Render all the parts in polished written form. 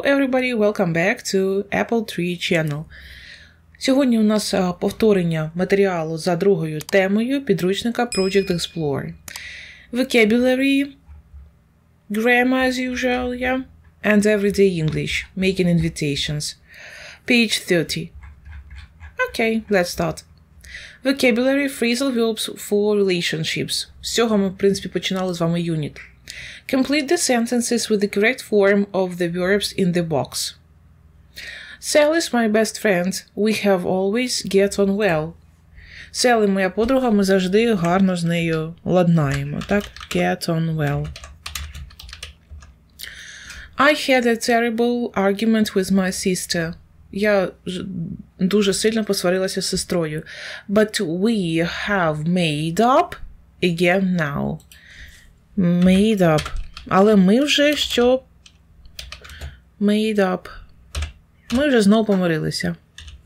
everybody, welcome back to Apple Tree Channel. Сьогодні у нас повторення матеріалу за другою темою підручника Project Explorer. Vocabulary, grammar as usual, yeah, and everyday English, making invitations. Page 30. Okay, let's start. Vocabulary, phrasal verbs for relationships. З цього ми, в принципі, починали з вами юніт. Complete the sentences with the correct form of the verbs in the box. Sally is my best friend. We have always get on well. Sally – моя подруга, ми завжди гарно з нею ладнаємо. Так? Get on well. I had a terrible argument with my sister. Я дуже сильно посварилася з сестрою. But we have made up again now. Made up. Але ми вже що? Made up. Ми вже знову помирилися.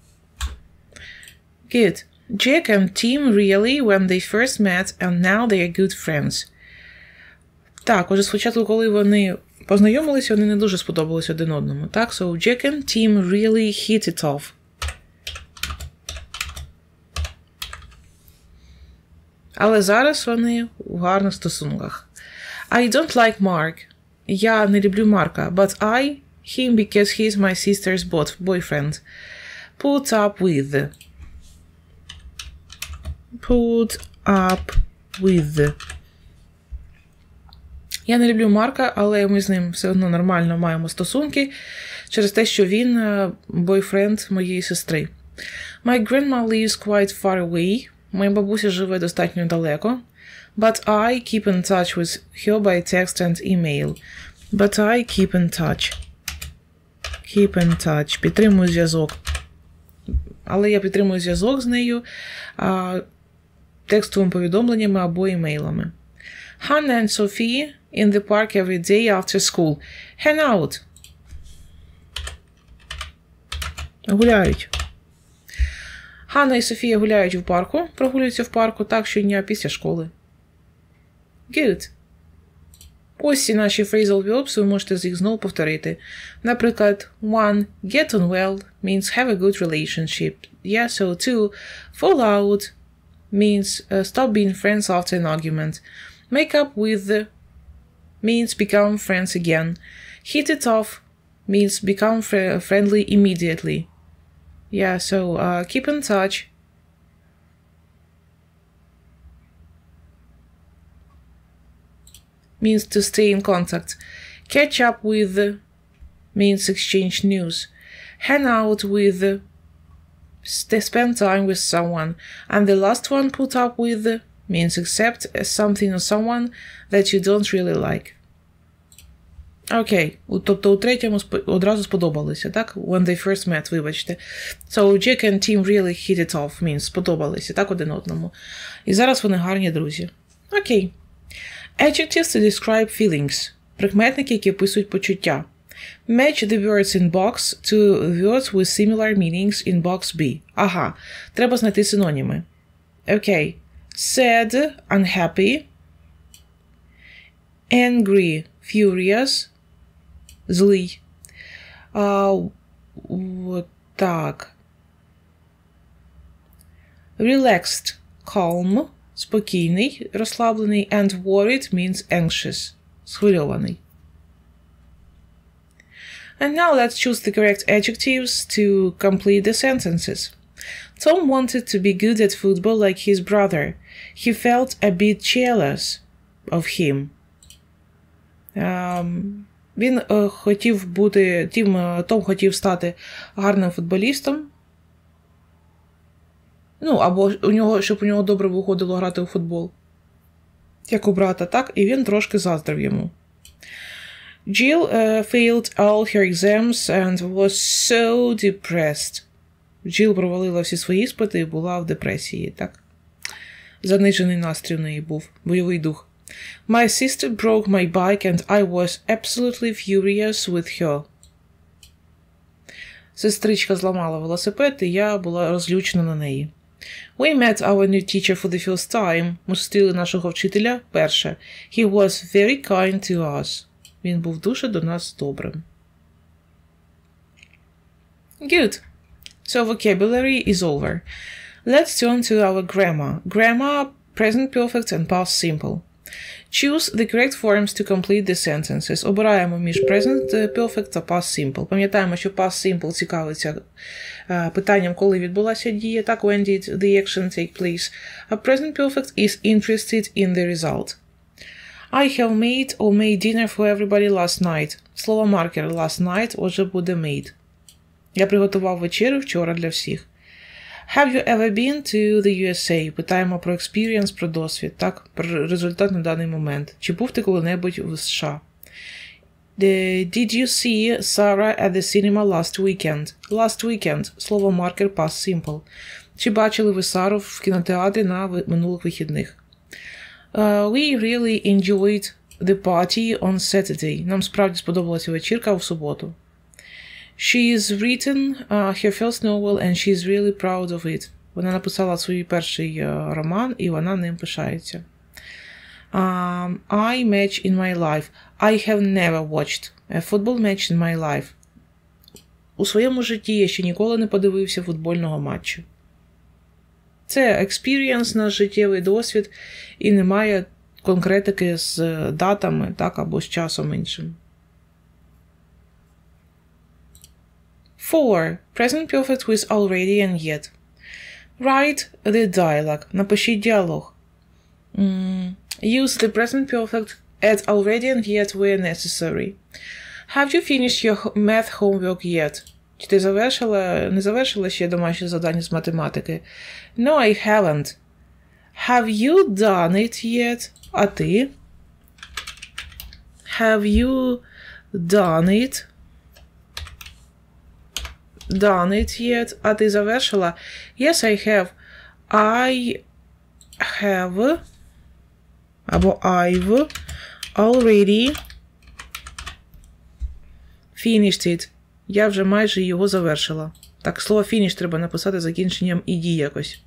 Good. Jack and Tim really when they first met and now they are good friends. Так, уже спочатку, коли вони познайомилися, вони не дуже сподобалися один одному. Так, so Jack and Tim really hit it off. Але зараз вони в гарних стосунках. I don't like Mark. Я не люблю Марка, but I him because he's my sister's boyfriend. Put up with. Put up with. Я не люблю Марка, але ми з ним все одно нормально маємо стосунки через те, що він бойфренд моєї сестри. My grandma lives quite far away. Моя бабуся живе достатньо далеко. But I keep in touch with her by text and email. But I keep in touch. Keep in touch. Підтримую зв'язок. Але я підтримую зв'язок з нею текстовими повідомленнями або імейлами. Hannah and Sophie in the park every day after school. Hang out. Гуляють. Ханна і Софія гуляють в парку, прогулюються в парку так щодня після школи. Good. Ось ці наші phrasal verbs, ви можете їх знову повторити. Наприклад, 1. Get on well means have a good relationship. Yeah, so 2. Fall out means stop being friends after an argument. Make up with means become friends again. Hit it off means become friendly immediately. Yeah, so keep in touch. Means to stay in contact. Catch up with means exchange news. Hang out with, spend time with someone. And the last one, put up with, means accept something or someone that you don't really like. Окей. Тобто у третьому одразу сподобалися, так? When they first met, вибачте. So Jack and Tim really hit it off, means сподобалися, так, один одному. І зараз вони гарні друзі. Окей. Adjectives to describe feelings. Прикметники, які описують почуття. Match the words in box to words with similar meanings in box B. Ага. Треба знайти синоніми. Окей. Sad, unhappy. Angry, furious. Злий. Так. Relaxed, calm. Спокійний, розслаблений. And worried means anxious. Схвильований. And now let's choose the correct adjectives to complete the sentences. Tom wanted to be good at football like his brother. He felt a bit jealous of him. Він хотів бути, Том хотів стати гарним футболістом. Ну, або щоб у нього добре виходило грати у футбол. Як у брата, так? І він трошки заздрив йому. Jill failed all her exams and was so depressed. Jill провалила всі свої іспити і була в депресії, так? Занижений настрій в неї був, бойовий дух. My sister broke my bike and I was absolutely furious with her. Сестричка зламала велосипед, і я була розлючена на неї. We met our new teacher for the first time. Ми зустріли нашого вчителя перше. He was very kind to us. Він був дуже до нас добрим. Good. So vocabulary is over. Let's turn to our grammar. Grammar, present perfect and past simple. Choose the correct forms to complete the sentences. Обираємо між present perfect та past simple. Пам'ятаємо, що past simple цікавиться питанням, коли відбулася дія, так, when did the action take place. A present perfect is interested in the result. I have made or made dinner for everybody last night. Слово маркер last night, отже, буде made. Я приготував вечерю вчора для всіх. Have you ever been to the USA? Питаємо про experience, про досвід, так, про результат на даний момент. Чи був ти коли-небудь в США? Did you see Sarah at the cinema last weekend? Last weekend. Слово маркер past simple. Чи бачили ви Сару в кінотеатрі на минулих вихідних? We really enjoyed the party on Saturday. Нам справді сподобалася вечірка в суботу. She has written her first novel and she is really proud of it. Вона написала свій перший роман і вона ним пишається. I match in my life. I have never watched a football match in my life. У своєму житті я ще ніколи не подивився футбольного матчу. Це experience, наш життєвий досвід, і немає конкретики з датами, так, або з часом іншим. 4. Present perfect with already and yet. Write the dialogue. Напишіть діалог. Use the present perfect at already and yet where necessary. Have you finished your math homework yet? Чи ти не завершила ще домашнє завдання з математики? No, I haven't. Have you done it yet? А ти? Have you done it? Done it yet? А ти завершила? Yes, I have. I have або I've already finished it. Я вже майже його завершила. Так, слово finish треба написати закінченням «ed» якось.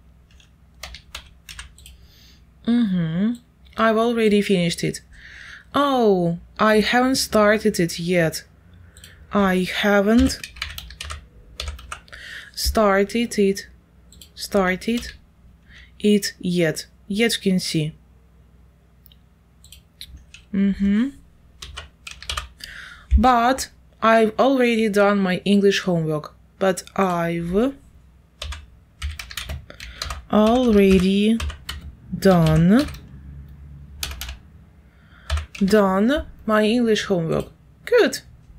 I've already finished it. Oh, I haven't started it yet. I haven't started it yet. Yet в кінці. But I've already done my English homework. But I've already done my English homework. Good.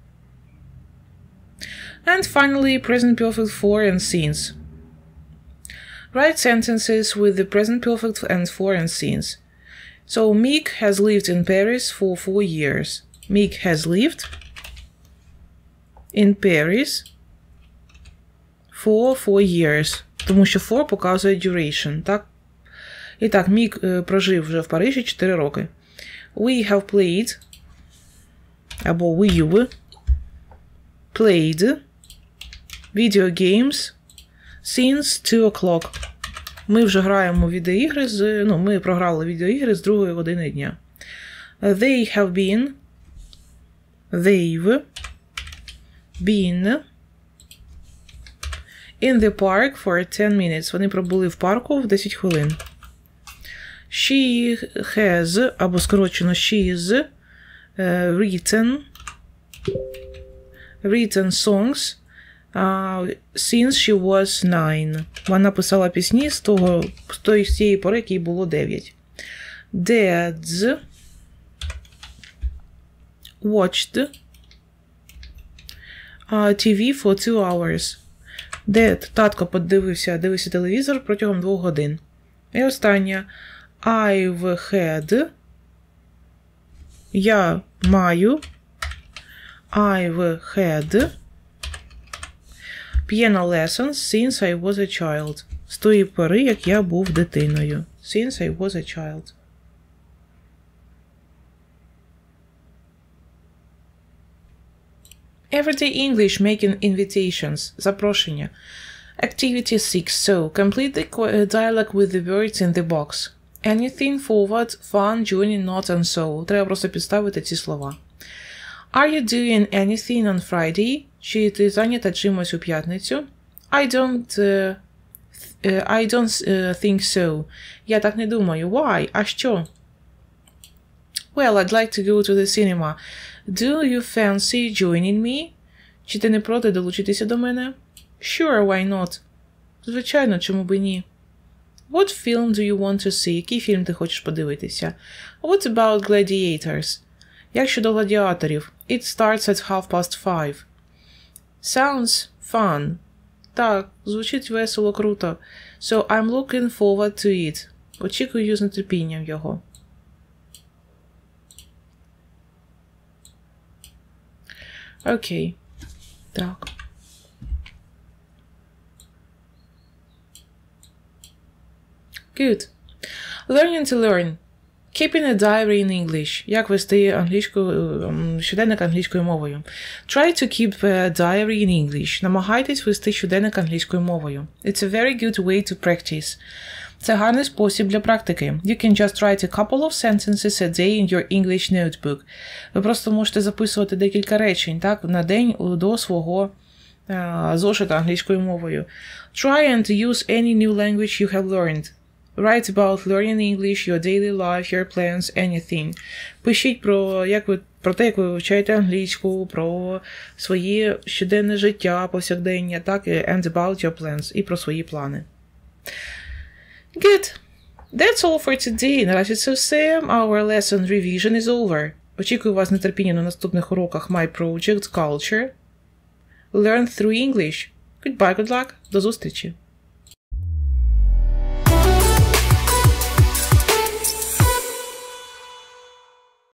And finally, present perfect for and since. Write sentences with the present perfect and for and since. So, Meek has lived in Paris for 4 years. Meek has lived in Paris for 4 years. Тому що for показує duration, так? І так, Мік прожив вже в Парижі 4 роки. We have played, або we've played video games since 2 o'clock. Ми вже граємо відеоігри ми програли відеоігри з 2 години дня. They've been in the park for 10 minutes. Вони пробули в парку в 10 хвилин. She has, або скорочено she's, written songs since she was 9. Вона писала пісні з тієї пори, якій було 9. Dad's watched TV for 2 hours. Dad, татко дивився телевізор протягом 2 годин. І останнє. I've had, я маю, I've had piano lessons since I was a child. З тої пори, як я був дитиною. Since I was a child. Everyday English making invitations. Запрошення. Activity 6. So, complete the dialogue with the words in the box. Anything, forward, fun, joining, not, and so. Треба просто підставити ці слова. Are you doing anything on Friday? Чи ти зайнята чимось у п'ятницю? I don't think so. Я так не думаю. Why? А що? Well, I'd like to go to the cinema. Do you fancy joining me? Чи ти не проти долучитися до мене? Sure, why not? Звичайно, чому би ні? What film do you want to see? Який фільм ти хочеш подивитися? What about gladiators? Як щодо гладіаторів? It starts at 5:30. Sounds fun. Так, звучить весело, круто. So I'm looking forward to it. Очікую з нетерпінням його. Окей. Так. Good. Learning to learn. Keeping a diary in English. Як вести щоденник англійською мовою. Try to keep a diary in English. Намагайтесь вести щоденник англійською мовою. It's a very good way to practice. Це гарний спосіб для практики. You can just write a couple of sentences a day in your English notebook. Ви просто можете записувати декілька речень, так, на день до свого зошита англійською мовою. Try and use any new language you have learned. Write about learning English, your daily life, your plans, anything. Пишіть про те, як ви вивчаєте англійську, про своє щоденне життя, повсякдення, так, and about your plans, і про свої плани. Good. That's all for today. Наразі це все. Our lesson revision is over. Очікую вас з нетерпінням на наступних уроках My Project Culture. Learn through English. Goodbye, good luck. До зустрічі.